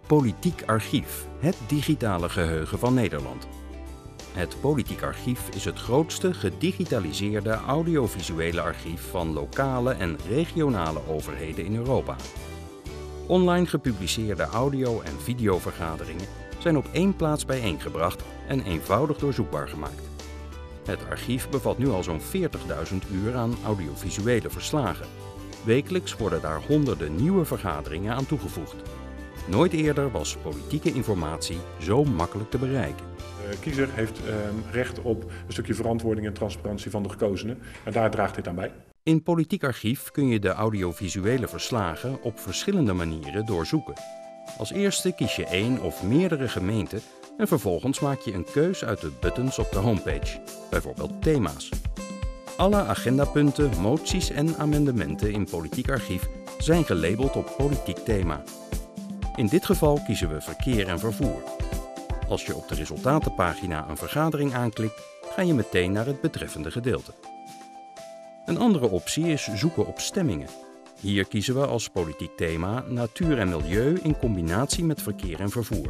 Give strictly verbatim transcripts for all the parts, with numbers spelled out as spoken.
Politiek Archief, het digitale geheugen van Nederland. Het Politiek Archief is het grootste gedigitaliseerde audiovisuele archief van lokale en regionale overheden in Europa. Online gepubliceerde audio- en videovergaderingen zijn op één plaats bijeengebracht en eenvoudig doorzoekbaar gemaakt. Het archief bevat nu al zo'n veertigduizend uur aan audiovisuele verslagen. Wekelijks worden daar honderden nieuwe vergaderingen aan toegevoegd. Nooit eerder was politieke informatie zo makkelijk te bereiken. De kiezer heeft uh, recht op een stukje verantwoording en transparantie van de gekozenen en daar draagt dit aan bij. In Politiek Archief kun je de audiovisuele verslagen op verschillende manieren doorzoeken. Als eerste kies je één of meerdere gemeenten en vervolgens maak je een keus uit de buttons op de homepage, bijvoorbeeld thema's. Alle agendapunten, moties en amendementen in Politiek Archief zijn gelabeld op politiek thema. In dit geval kiezen we verkeer en vervoer. Als je op de resultatenpagina een vergadering aanklikt, ga je meteen naar het betreffende gedeelte. Een andere optie is zoeken op stemmingen. Hier kiezen we als politiek thema natuur en milieu in combinatie met verkeer en vervoer.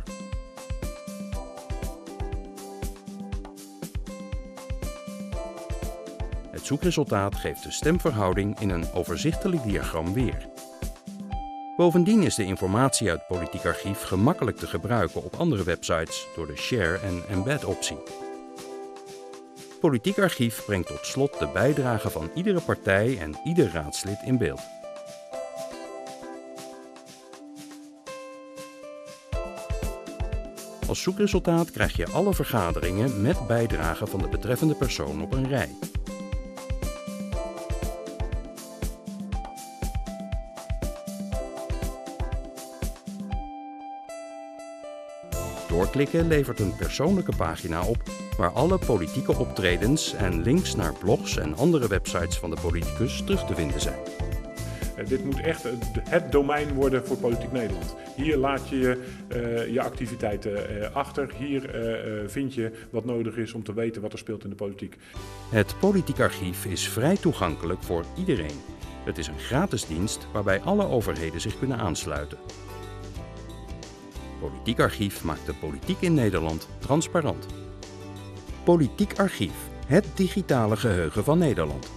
Het zoekresultaat geeft de stemverhouding in een overzichtelijk diagram weer. Bovendien is de informatie uit Politiek Archief gemakkelijk te gebruiken op andere websites door de Share en Embed optie. Politiek Archief brengt tot slot de bijdrage van iedere partij en ieder raadslid in beeld. Als zoekresultaat krijg je alle vergaderingen met bijdrage van de betreffende persoon op een rij. Doorklikken levert een persoonlijke pagina op waar alle politieke optredens en links naar blogs en andere websites van de politicus terug te vinden zijn. Dit moet echt het domein worden voor Politiek Nederland. Hier laat je uh, je activiteiten uh, achter. Hier uh, vind je wat nodig is om te weten wat er speelt in de politiek. Het Politiek Archief is vrij toegankelijk voor iedereen. Het is een gratis dienst waarbij alle overheden zich kunnen aansluiten. Politiek Archief maakt de politiek in Nederland transparant. Politiek Archief, het digitale geheugen van Nederland.